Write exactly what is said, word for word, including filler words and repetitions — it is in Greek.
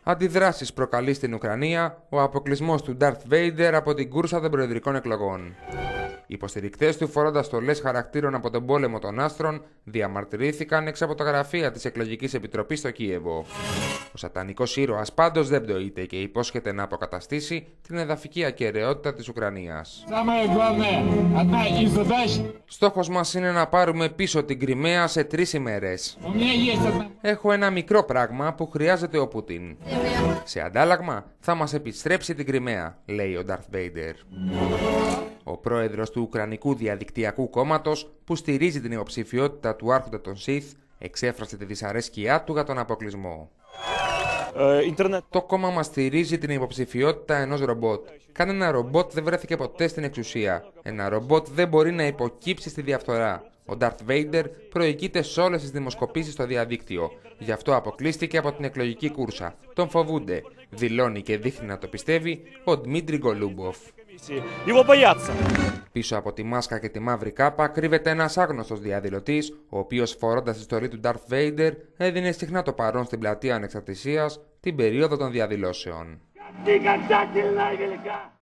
Αντιδράσεις προκαλεί στην Ουκρανία ο αποκλεισμός του Darth Vader από την κούρσα των προεδρικών εκλογών. Οι υποστηρικτές του, φορώντας στολές χαρακτήρων από τον πόλεμο των άστρων, διαμαρτυρήθηκαν έξω από τα γραφεία της εκλογικής επιτροπής στο Κίεβο. Ο σατανικός ήρωας πάντως δεν πτωείται και υπόσχεται να αποκαταστήσει την εδαφική ακεραιότητα της Ουκρανίας. Στόχος μας είναι να πάρουμε πίσω την Κριμαία σε τρεις ημέρες. Έχω ένα μικρό πράγμα που χρειάζεται ο Πούτιν. Σε αντάλλαγμα θα μας επιστρέψει την Κριμαία, λέει ο Darth Vader. Ο πρόεδρος του Ουκρανικού Διαδικτυακού Κόμματος, που στηρίζει την υποψηφιότητα του Άρχοντα των Σιθ, εξέφρασε τη δυσαρέσκειά του για τον αποκλεισμό. Uh, Το κόμμα μας στηρίζει την υποψηφιότητα ενός ρομπότ. Κανένα ρομπότ δεν βρέθηκε ποτέ στην εξουσία. Ένα ρομπότ δεν μπορεί να υποκύψει στη διαφθορά. Ο Darth Vader προηγείται σε όλες τις δημοσκοπήσεις στο διαδίκτυο. Γι' αυτό αποκλείστηκε από την εκλογική κούρσα. Τον φοβούνται. Δηλώνει και δείχνει να το πιστεύει ο Δημήτρη Γκολούμποφ. Πίσω από τη μάσκα και τη μαύρη κάπα κρύβεται ένας άγνωστος διαδηλωτής, ο οποίος, φορώντας τη στολή του Darth Vader, έδινε συχνά το παρόν στην πλατεία Ανεξαρτησίας την περίοδο των διαδηλώσεων.